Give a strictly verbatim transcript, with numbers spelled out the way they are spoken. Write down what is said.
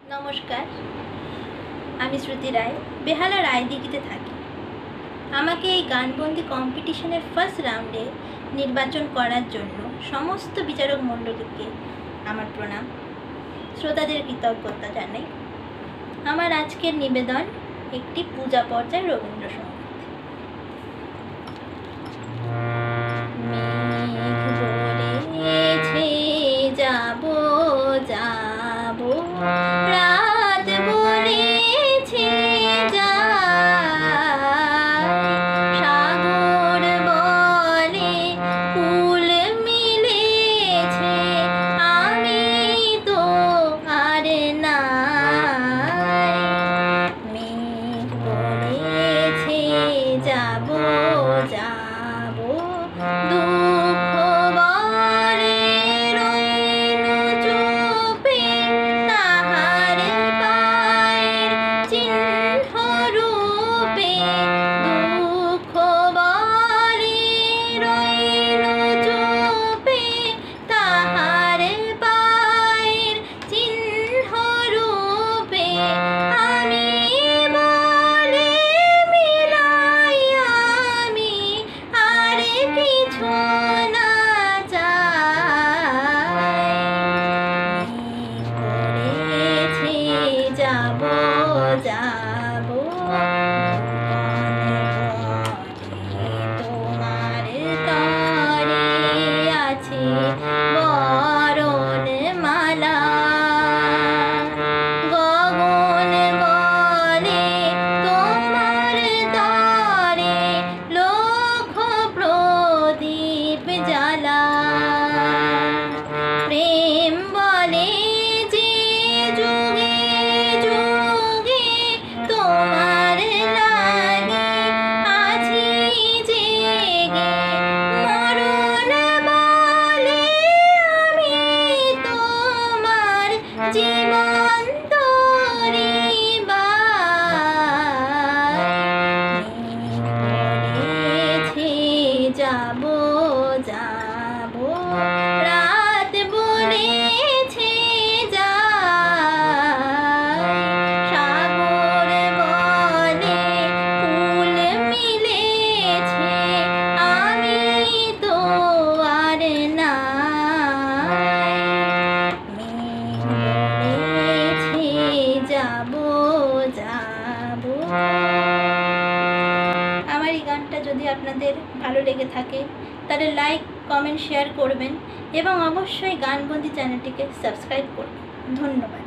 नमस्कार आमी श्रुति राय बेहाला रायदिघिते थाकी। आमाके এই গানবন্দি কম্পিটিশনের ফার্স্ট রাউন্ডে নির্বাচন করার জন্য সমস্ত বিচারক মণ্ডলীকে আমার প্রণাম, শ্রোতাদের কৃতজ্ঞতা জানাই। আমার আজকের নিবেদন একটি পূজা পর্যায় রবীন্দ্রসঙ্গীত। মেঘ বলেছে যাবো যাবো, রাত বলেছে যায়, সাগর বলে কুল মিলেছে, আমি তো আর নাই। মেঘ বলেছে যাবো যাবো, দুঃখ বলে রইল চুপে, তাহার পায়ের চিহ্ন রূপে। দুঃখ বলে রইল চুপে, তাহার পায়ের চিহ্ন রূপে। আমি বলে মিলাই আমি আর কিছু না চাই। করেছে যাবো যাবো, তোমার তরে আছে বরণ মালা। গগন বলে তোমার তরে লক্ষ প্রদীপ জ্বালা। প্রেম বলে যে যুগে যুগে তোমার লাগে আছি জেগে। মরণ বলে আমি তোমার জীবন তরিবাই। বলেছে যাবো যাবো, রাত বলেছে যায়, সাগর বলে কুল মিলেছে, আমি তো আর নাই। মেঘ বলেছে যাবো যাবো। আমার এই গানটা যদি আপনাদের ভালো লেগে থাকে তাহলে লাইক কমেন্ট শেয়ার করবেন এবং অবশ্যই গানবন্দি চ্যানেলটিকে সাবস্ক্রাইব করবেন। ধন্যবাদ।